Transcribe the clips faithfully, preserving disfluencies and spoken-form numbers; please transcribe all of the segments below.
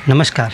नमस्कार,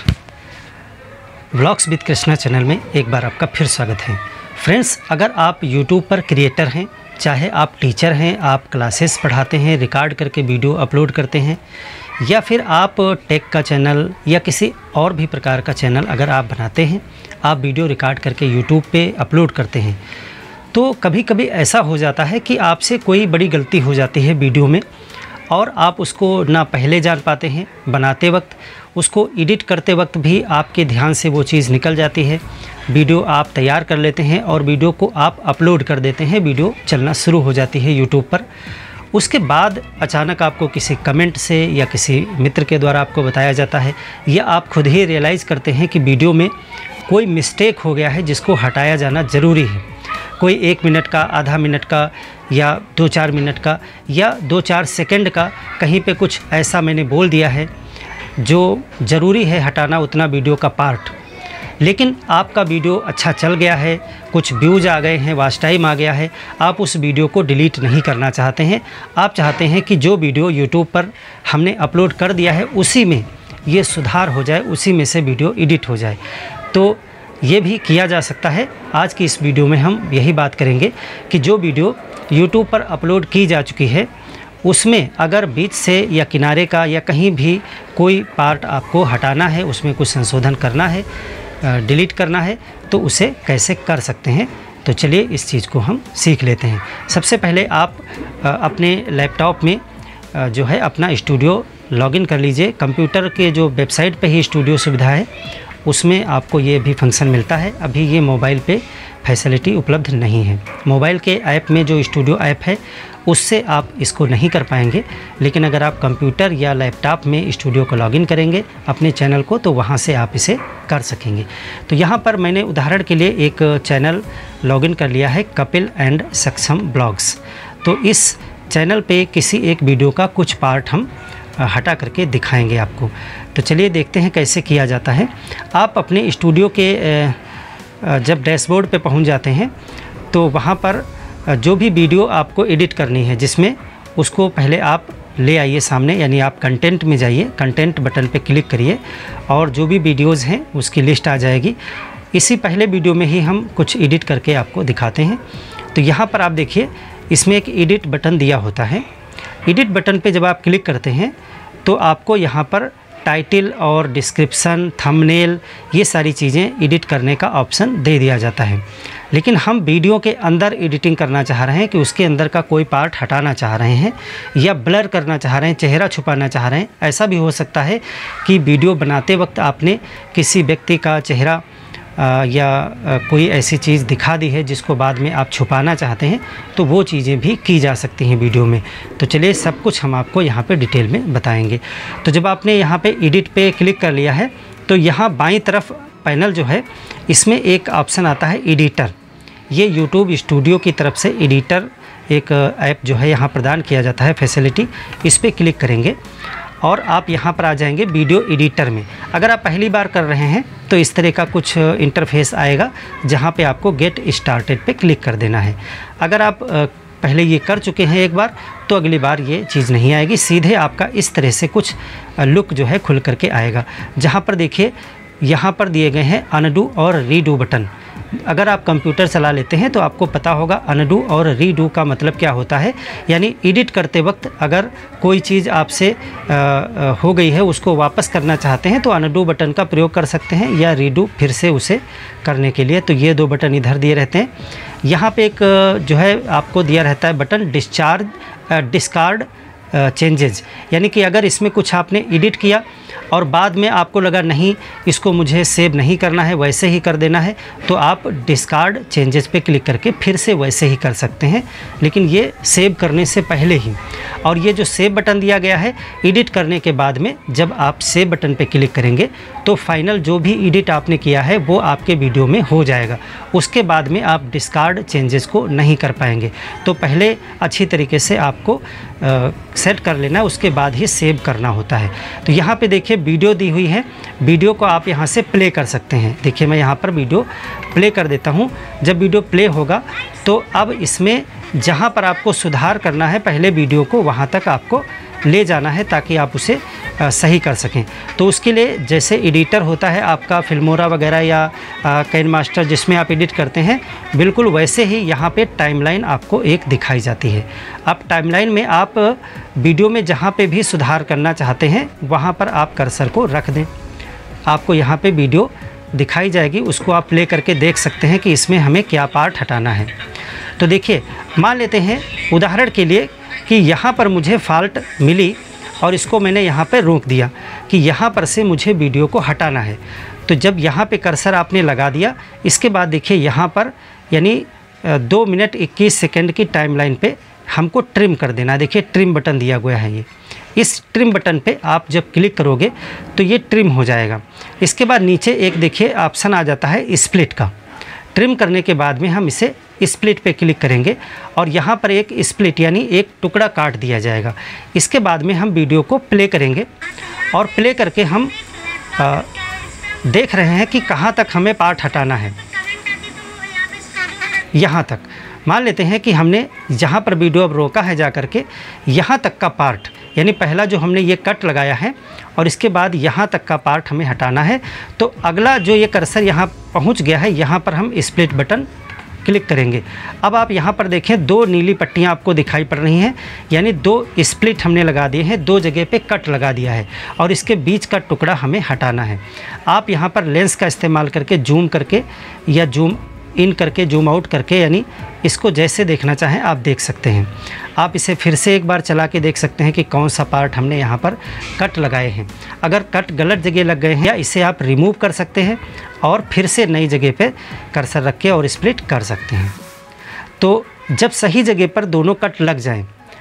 vlogs with Krishna channel में एक बार आपका फिर स्वागत है। फ्रेंड्स, अगर आप यूट्यूब पर क्रिएटर हैं, चाहे आप टीचर हैं, आप क्लासेस पढ़ाते हैं, रिकॉर्ड करके वीडियो अपलोड करते हैं, या फिर आप टेक का चैनल या किसी और भी प्रकार का चैनल अगर आप बनाते हैं, आप वीडियो रिकॉर्ड करके यूट्यूब पे अपलोड करते हैं, तो कभी कभी ऐसा हो जाता है कि आपसे कोई बड़ी गलती हो जाती है वीडियो में और आप उसको ना पहले जान पाते हैं, बनाते वक्त उसको एडिट करते वक्त भी आपके ध्यान से वो चीज़ निकल जाती है। वीडियो आप तैयार कर लेते हैं और वीडियो को आप अपलोड कर देते हैं, वीडियो चलना शुरू हो जाती है यूट्यूब पर। उसके बाद अचानक आपको किसी कमेंट से या किसी मित्र के द्वारा आपको बताया जाता है, या आप खुद ही रियलाइज़ करते हैं कि वीडियो में कोई मिस्टेक हो गया है जिसको हटाया जाना ज़रूरी है। कोई एक मिनट का, आधा मिनट का, या दो चार मिनट का, या दो चार सेकंड का कहीं पे कुछ ऐसा मैंने बोल दिया है जो ज़रूरी है हटाना उतना वीडियो का पार्ट। लेकिन आपका वीडियो अच्छा चल गया है, कुछ व्यूज़ आ गए हैं, वॉच टाइम आ गया है, आप उस वीडियो को डिलीट नहीं करना चाहते हैं। आप चाहते हैं कि जो वीडियो यूट्यूब पर हमने अपलोड कर दिया है उसी में ये सुधार हो जाए, उसी में से वीडियो एडिट हो जाए। तो ये भी किया जा सकता है। आज की इस वीडियो में हम यही बात करेंगे कि जो वीडियो यूट्यूब पर अपलोड की जा चुकी है उसमें अगर बीच से या किनारे का या कहीं भी कोई पार्ट आपको हटाना है, उसमें कुछ संशोधन करना है, डिलीट करना है, तो उसे कैसे कर सकते हैं। तो चलिए इस चीज़ को हम सीख लेते हैं। सबसे पहले आप अपने लैपटॉप में जो है अपना स्टूडियो लॉगिन कर लीजिए। कंप्यूटर के जो वेबसाइट पे ही स्टूडियो सुविधा है उसमें आपको ये भी फंक्शन मिलता है। अभी ये मोबाइल पे फैसिलिटी उपलब्ध नहीं है। मोबाइल के ऐप में जो स्टूडियो ऐप है उससे आप इसको नहीं कर पाएंगे, लेकिन अगर आप कंप्यूटर या लैपटॉप में स्टूडियो को लॉगिन करेंगे अपने चैनल को, तो वहाँ से आप इसे कर सकेंगे। तो यहाँ पर मैंने उदाहरण के लिए एक चैनल लॉगिन कर लिया है, कपिल एंड सक्षम ब्लॉग्स। तो इस चैनल पे किसी एक वीडियो का कुछ पार्ट हम हटा करके दिखाएंगे आपको। तो चलिए देखते हैं कैसे किया जाता है। आप अपने स्टूडियो के जब डैशबोर्ड पे पहुंच जाते हैं तो वहाँ पर जो भी वीडियो आपको एडिट करनी है, जिसमें उसको पहले आप ले आइए सामने, यानी आप कंटेंट में जाइए, कंटेंट बटन पे क्लिक करिए और जो भी वीडियोज़ हैं उसकी लिस्ट आ जाएगी। इसी पहले वीडियो में ही हम कुछ एडिट करके आपको दिखाते हैं। तो यहाँ पर आप देखिए, इसमें एक एडिट बटन दिया होता है। एडिट बटन पे जब आप क्लिक करते हैं तो आपको यहाँ पर टाइटल और डिस्क्रिप्शन, थंबनेल, ये सारी चीज़ें एडिट करने का ऑप्शन दे दिया जाता है। लेकिन हम वीडियो के अंदर एडिटिंग करना चाह रहे हैं कि उसके अंदर का कोई पार्ट हटाना चाह रहे हैं या ब्लर करना चाह रहे हैं, चेहरा छुपाना चाह रहे हैं। ऐसा भी हो सकता है कि वीडियो बनाते वक्त आपने किसी व्यक्ति का चेहरा आ, या आ, कोई ऐसी चीज़ दिखा दी है जिसको बाद में आप छुपाना चाहते हैं, तो वो चीज़ें भी की जा सकती हैं वीडियो में। तो चलिए सब कुछ हम आपको यहाँ पे डिटेल में बताएंगे। तो जब आपने यहाँ पे एडिट पे क्लिक कर लिया है तो यहाँ बाईं तरफ पैनल जो है इसमें एक ऑप्शन आता है एडिटर। ये यूट्यूब स्टूडियो की तरफ से एडिटर एक ऐप जो है यहाँ प्रदान किया जाता है फैसिलिटी। इस पर क्लिक करेंगे और आप यहाँ पर आ जाएंगे वीडियो एडिटर में। अगर आप पहली बार कर रहे हैं तो इस तरह का कुछ इंटरफेस आएगा जहाँ पे आपको गेट स्टार्टेड पे क्लिक कर देना है। अगर आप पहले ये कर चुके हैं एक बार तो अगली बार ये चीज़ नहीं आएगी, सीधे आपका इस तरह से कुछ लुक जो है खुल करके आएगा। जहाँ पर देखिए यहाँ पर दिए गए हैं अनडू और रीडू बटन। अगर आप कंप्यूटर चला लेते हैं तो आपको पता होगा अनडू और रीडू का मतलब क्या होता है। यानी एडिट करते वक्त अगर कोई चीज़ आपसे हो गई है, उसको वापस करना चाहते हैं तो अनडू बटन का प्रयोग कर सकते हैं, या रीडू फिर से उसे करने के लिए। तो ये दो बटन इधर दिए रहते हैं। यहाँ पे एक जो है आपको दिया रहता है बटन डिस्चार्ज डिस्कार्ड चेंजेज, यानी कि अगर इसमें कुछ आपने एडिट किया और बाद में आपको लगा नहीं इसको मुझे सेव नहीं करना है, वैसे ही कर देना है, तो आप डिस्कार्ड चेंजेस पे क्लिक करके फिर से वैसे ही कर सकते हैं, लेकिन ये सेव करने से पहले ही। और ये जो सेव बटन दिया गया है, एडिट करने के बाद में जब आप सेव बटन पे क्लिक करेंगे तो फाइनल जो भी एडिट आपने किया है वो आपके वीडियो में हो जाएगा। उसके बाद में आप डिस्कार्ड चेंजेस को नहीं कर पाएंगे। तो पहले अच्छी तरीके से आपको आ, सेट कर लेना, उसके बाद ही सेव करना होता है। तो यहाँ पे देखिए वीडियो दी हुई है, वीडियो को आप यहाँ से प्ले कर सकते हैं। देखिए मैं यहाँ पर वीडियो प्ले कर देता हूँ। जब वीडियो प्ले होगा तो अब इसमें जहाँ पर आपको सुधार करना है पहले वीडियो को, वहाँ तक आपको ले जाना है ताकि आप उसे आ, सही कर सकें। तो उसके लिए जैसे एडिटर होता है आपका फिल्मोरा वगैरह या कैन मास्टर जिसमें आप एडिट करते हैं, बिल्कुल वैसे ही यहाँ पे टाइमलाइन आपको एक दिखाई जाती है। अब टाइमलाइन में आप वीडियो में जहाँ पे भी सुधार करना चाहते हैं वहाँ पर आप कर्सर को रख दें, आपको यहाँ पे वीडियो दिखाई जाएगी, उसको आप प्ले करके देख सकते हैं कि इसमें हमें क्या पार्ट हटाना है। तो देखिए, मान लेते हैं उदाहरण के लिए कि यहाँ पर मुझे फॉल्ट मिली और इसको मैंने यहाँ पर रोक दिया कि यहाँ पर से मुझे वीडियो को हटाना है। तो जब यहाँ पे कर्सर आपने लगा दिया, इसके बाद देखिए यहाँ पर यानी दो मिनट इक्कीस सेकेंड की टाइमलाइन पे हमको ट्रिम कर देना। देखिए ट्रिम बटन दिया गया है, ये इस ट्रिम बटन पे आप जब क्लिक करोगे तो ये ट्रिम हो जाएगा। इसके बाद नीचे एक देखिए ऑप्शन आ जाता है स्प्लिट का। ट्रिम करने के बाद में हम इसे स्प्लिट पे क्लिक करेंगे और यहाँ पर एक स्प्लिट यानी एक टुकड़ा काट दिया जाएगा। इसके बाद में हम वीडियो को प्ले करेंगे और प्ले करके हम आ, देख रहे हैं कि कहाँ तक हमें पार्ट हटाना है। यहाँ तक मान लेते हैं कि हमने जहाँ पर वीडियो अब रोका है जा कर के यहाँ तक का पार्ट, यानी पहला जो हमने ये कट लगाया है और इसके बाद यहाँ तक का पार्ट हमें हटाना है। तो अगला जो ये कर्सर यहाँ पहुँच गया है, यहाँ पर हम स्प्लिट बटन क्लिक करेंगे। अब आप यहाँ पर देखें दो नीली पट्टियाँ आपको दिखाई पड़ रही हैं, यानी दो स्प्लिट हमने लगा दिए हैं, दो जगह पे कट लगा दिया है और इसके बीच का टुकड़ा हमें हटाना है। आप यहाँ पर लेंस का इस्तेमाल करके जूम करके या जूम इन करके जूम आउट करके, यानी इसको जैसे देखना चाहें आप देख सकते हैं। आप इसे फिर से एक बार चला के देख सकते हैं कि कौन सा पार्ट हमने यहाँ पर कट लगाए हैं। अगर कट गलत जगह लग गए हैं या इसे आप रिमूव कर सकते हैं और फिर से नई जगह पे कर्सर रख के और स्प्लिट कर सकते हैं। तो जब सही जगह पर दोनों कट लग जाएं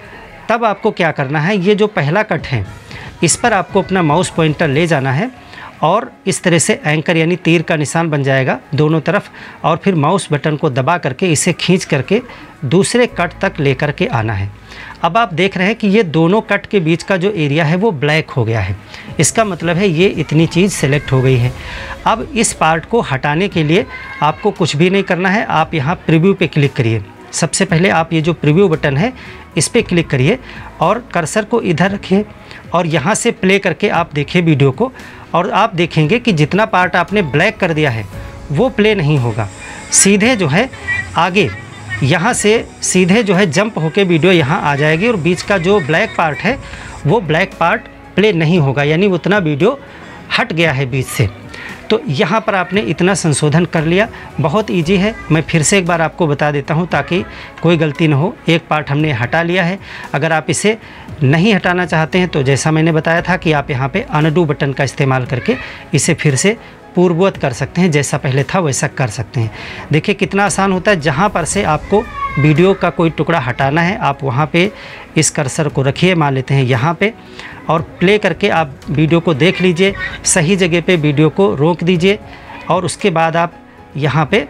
तब आपको क्या करना है, ये जो पहला कट है इस पर आपको अपना माउस पॉइंटर ले जाना है और इस तरह से एंकर यानी तीर का निशान बन जाएगा दोनों तरफ, और फिर माउस बटन को दबा करके इसे खींच करके दूसरे कट तक लेकर के आना है। अब आप देख रहे हैं कि ये दोनों कट के बीच का जो एरिया है वो ब्लैक हो गया है। इसका मतलब है ये इतनी चीज़ सेलेक्ट हो गई है। अब इस पार्ट को हटाने के लिए आपको कुछ भी नहीं करना है, आप यहाँ प्रीव्यू पे क्लिक करिए। सबसे पहले आप ये जो प्रीव्यू बटन है इस पर क्लिक करिए और कर्सर को इधर रखिए और यहाँ से प्ले करके आप देखिए वीडियो को, और आप देखेंगे कि जितना पार्ट आपने ब्लैक कर दिया है वो प्ले नहीं होगा। सीधे जो है आगे यहाँ से सीधे जो है जंप होके वीडियो यहाँ आ जाएगी और बीच का जो ब्लैक पार्ट है वो ब्लैक पार्ट प्ले नहीं होगा, यानी उतना वीडियो हट गया है बीच से। तो यहाँ पर आपने इतना संशोधन कर लिया, बहुत इजी है। मैं फिर से एक बार आपको बता देता हूँ ताकि कोई गलती ना हो। एक पार्ट हमने हटा लिया है। अगर आप इसे नहीं हटाना चाहते हैं तो जैसा मैंने बताया था कि आप यहाँ पे अनडू बटन का इस्तेमाल करके इसे फिर से पूर्ववत कर सकते हैं, जैसा पहले था वैसा कर सकते हैं। देखिए कितना आसान होता है। जहाँ पर से आपको वीडियो का कोई टुकड़ा हटाना है आप वहाँ पे इस कर्सर को रखिए, मान लेते हैं यहाँ पे, और प्ले करके आप वीडियो को देख लीजिए। सही जगह पे वीडियो को रोक दीजिए और उसके बाद आप यहाँ पे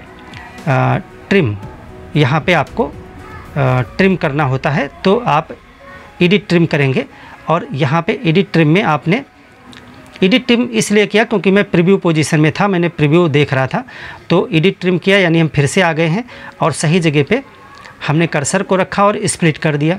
आ, ट्रिम यहाँ पे आपको आ, ट्रिम करना होता है, तो आप एडिट ट्रिम करेंगे और यहाँ पे एडिट ट्रिम में आपने एडिट ट्रिम इसलिए किया क्योंकि मैं प्रीव्यू पोजीशन में था, मैंने प्रीव्यू देख रहा था, तो एडिट ट्रिम किया, यानी हम फिर से आ गए हैं और सही जगह पे हमने कर्सर को रखा और स्प्लिट कर दिया।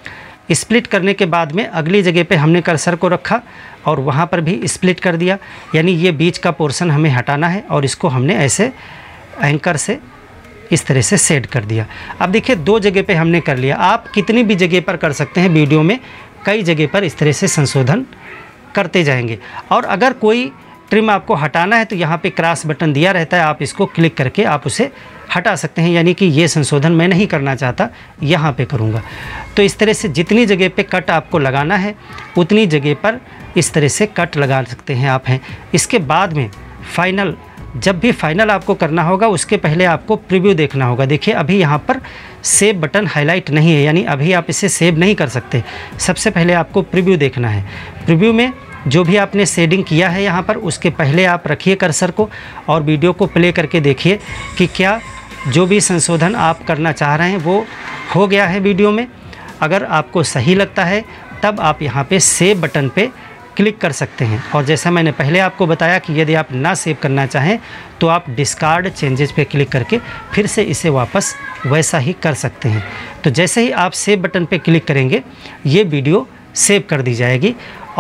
स्प्लिट करने के बाद में अगली जगह पे हमने कर्सर को रखा और वहाँ पर भी स्प्लिट कर दिया, यानी ये बीच का पोर्शन हमें हटाना है और इसको हमने ऐसे एंकर से इस तरह से सेट कर दिया। अब देखिए दो जगह पे हमने कर लिया। आप कितनी भी जगह पर कर सकते हैं, वीडियो में कई जगह पर इस तरह से संशोधन करते जाएंगे। और अगर कोई ट्रिम आपको हटाना है तो यहाँ पे क्रॉस बटन दिया रहता है, आप इसको क्लिक करके आप उसे हटा सकते हैं, यानी कि ये संशोधन मैं नहीं करना चाहता, यहाँ पे करूँगा। तो इस तरह से जितनी जगह पे कट आपको लगाना है उतनी जगह पर इस तरह से कट लगा सकते हैं आप हैं। इसके बाद में फाइनल, जब भी फाइनल आपको करना होगा उसके पहले आपको प्रीव्यू देखना होगा। देखिए अभी यहाँ पर सेव बटन हाईलाइट नहीं है, यानी अभी आप इसे सेव नहीं कर सकते। सबसे पहले आपको प्रीव्यू देखना है। प्रीव्यू में जो भी आपने शेडिंग किया है यहाँ पर उसके पहले आप रखिए कर्सर को और वीडियो को प्ले करके देखिए कि क्या जो भी संशोधन आप करना चाह रहे हैं वो हो गया है वीडियो में। अगर आपको सही लगता है तब आप यहाँ पे सेव बटन पे क्लिक कर सकते हैं। और जैसा मैंने पहले आपको बताया कि यदि आप ना सेव करना चाहें तो आप डिस्कार्ड चेंजेस पे क्लिक करके फिर से इसे वापस वैसा ही कर सकते हैं। तो जैसे ही आप सेव बटन पे क्लिक करेंगे ये वीडियो सेव कर दी जाएगी और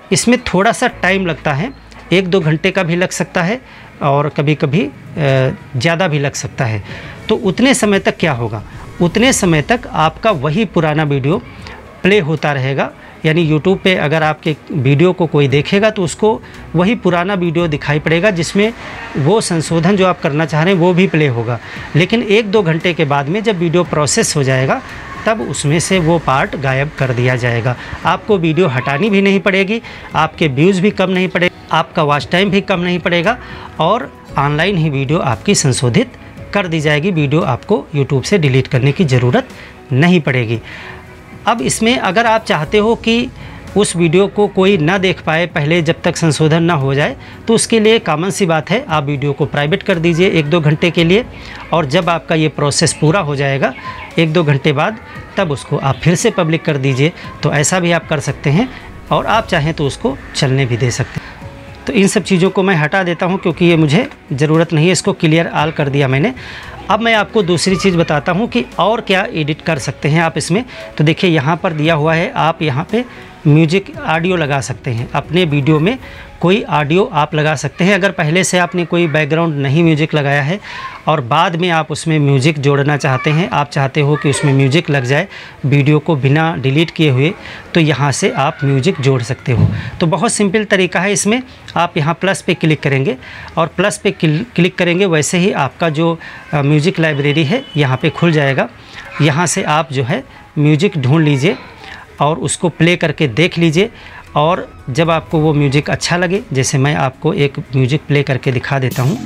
इसमें थोड़ा सा टाइम लगता है, एक दो घंटे का भी लग सकता है और कभी कभी ज़्यादा भी लग सकता है। तो उतने समय तक क्या होगा, उतने समय तक आपका वही पुराना वीडियो प्ले होता रहेगा। यानी यूट्यूब पे अगर आपके वीडियो को कोई देखेगा तो उसको वही पुराना वीडियो दिखाई पड़ेगा, जिसमें वो संशोधन जो आप करना चाह रहे हैं वो भी प्ले होगा। लेकिन एक दो घंटे के बाद में जब वीडियो प्रोसेस हो जाएगा तब उसमें से वो पार्ट गायब कर दिया जाएगा। आपको वीडियो हटानी भी नहीं पड़ेगी, आपके व्यूज़ भी कम नहीं पड़ेगा, आपका वॉच टाइम भी कम नहीं पड़ेगा और ऑनलाइन ही वीडियो आपकी संशोधित कर दी जाएगी। वीडियो आपको यूट्यूब से डिलीट करने की ज़रूरत नहीं पड़ेगी। अब इसमें अगर आप चाहते हो कि उस वीडियो को कोई ना देख पाए पहले जब तक संशोधन ना हो जाए, तो उसके लिए कॉमन सी बात है, आप वीडियो को प्राइवेट कर दीजिए एक दो घंटे के लिए, और जब आपका ये प्रोसेस पूरा हो जाएगा एक दो घंटे बाद, तब उसको आप फिर से पब्लिक कर दीजिए। तो ऐसा भी आप कर सकते हैं और आप चाहें तो उसको चलने भी दे सकते हैं। तो इन सब चीज़ों को मैं हटा देता हूं क्योंकि ये मुझे ज़रूरत नहीं है, इसको क्लियर आल कर दिया मैंने। अब मैं आपको दूसरी चीज़ बताता हूं कि और क्या एडिट कर सकते हैं आप इसमें। तो देखिए यहाँ पर दिया हुआ है, आप यहाँ पे म्यूजिक ऑडियो लगा सकते हैं। अपने वीडियो में कोई ऑडियो आप लगा सकते हैं। अगर पहले से आपने कोई बैकग्राउंड नहीं म्यूजिक लगाया है और बाद में आप उसमें म्यूजिक जोड़ना चाहते हैं, आप चाहते हो कि उसमें म्यूजिक लग जाए वीडियो को बिना डिलीट किए हुए, तो यहाँ से आप म्यूजिक जोड़ सकते हो। तो बहुत सिंपल तरीका है। इसमें आप यहाँ प्लस पे क्लिक करेंगे और प्लस पे क्लिक करेंगे, वैसे ही आपका जो म्यूजिक लाइब्रेरी है यहाँ पे खुल जाएगा। यहाँ से आप जो है म्यूजिक ढूंढ लीजिए और उसको प्ले करके देख लीजिए। और जब आपको वो म्यूजिक अच्छा लगे, जैसे मैं आपको एक म्यूजिक प्ले करके दिखा देता हूँ।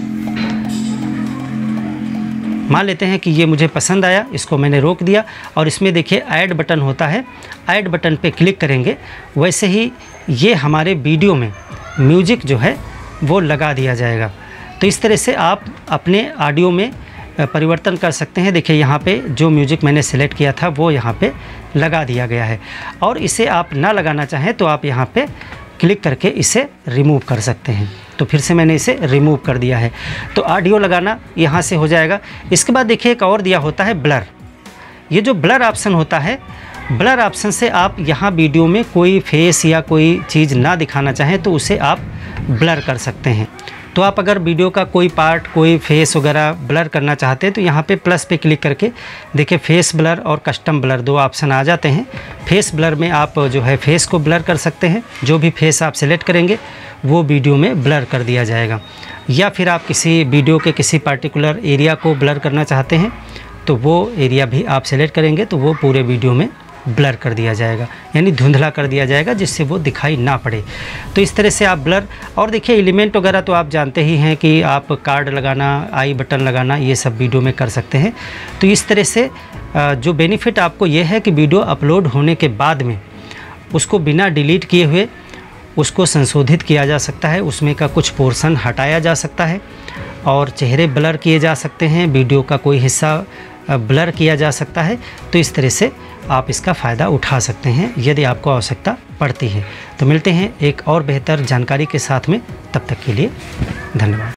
मान लेते हैं कि ये मुझे पसंद आया, इसको मैंने रोक दिया और इसमें देखिए ऐड बटन होता है, ऐड बटन पे क्लिक करेंगे, वैसे ही ये हमारे वीडियो में म्यूजिक जो है वो लगा दिया जाएगा। तो इस तरह से आप अपने ऑडियो में परिवर्तन कर सकते हैं। देखिए यहाँ पे जो म्यूजिक मैंने सेलेक्ट किया था वो यहाँ पे लगा दिया गया है, और इसे आप ना लगाना चाहें तो आप यहाँ पे क्लिक करके इसे रिमूव कर सकते हैं। तो फिर से मैंने इसे रिमूव कर दिया है। तो ऑडियो लगाना यहाँ से हो जाएगा। इसके बाद देखिए एक और दिया होता है ब्लर। ये जो ब्लर ऑप्शन होता है, ब्लर ऑप्शन से आप यहाँ वीडियो में कोई फेस या कोई चीज़ ना दिखाना चाहें तो उसे आप ब्लर कर सकते हैं। तो आप अगर वीडियो का कोई पार्ट, कोई फेस वगैरह ब्लर करना चाहते हैं तो यहाँ पे प्लस पे क्लिक करके देखिए फेस ब्लर और कस्टम ब्लर दो ऑप्शन आ जाते हैं। फेस ब्लर में आप जो है फेस को ब्लर कर सकते हैं, जो भी फेस आप सेलेक्ट करेंगे वो वीडियो में ब्लर कर दिया जाएगा। या फिर आप किसी वीडियो के किसी पर्टिकुलर एरिया को ब्लर करना चाहते हैं तो वो एरिया भी आप सेलेक्ट करेंगे तो वो पूरे वीडियो में ब्लर कर दिया जाएगा, यानी धुंधला कर दिया जाएगा, जिससे वो दिखाई ना पड़े। तो इस तरह से आप ब्लर, और देखिए एलिमेंट वगैरह तो आप जानते ही हैं कि आप कार्ड लगाना, आई बटन लगाना, ये सब वीडियो में कर सकते हैं। तो इस तरह से जो बेनिफिट आपको ये है कि वीडियो अपलोड होने के बाद में उसको बिना डिलीट किए हुए उसको संशोधित किया जा सकता है, उसमें का कुछ पोर्शन हटाया जा सकता है और चेहरे ब्लर किए जा सकते हैं, वीडियो का कोई हिस्सा ब्लर किया जा सकता है। तो इस तरह से आप इसका फ़ायदा उठा सकते हैं यदि आपको आवश्यकता पड़ती है। तो मिलते हैं एक और बेहतर जानकारी के साथ में, तब तक के लिए धन्यवाद।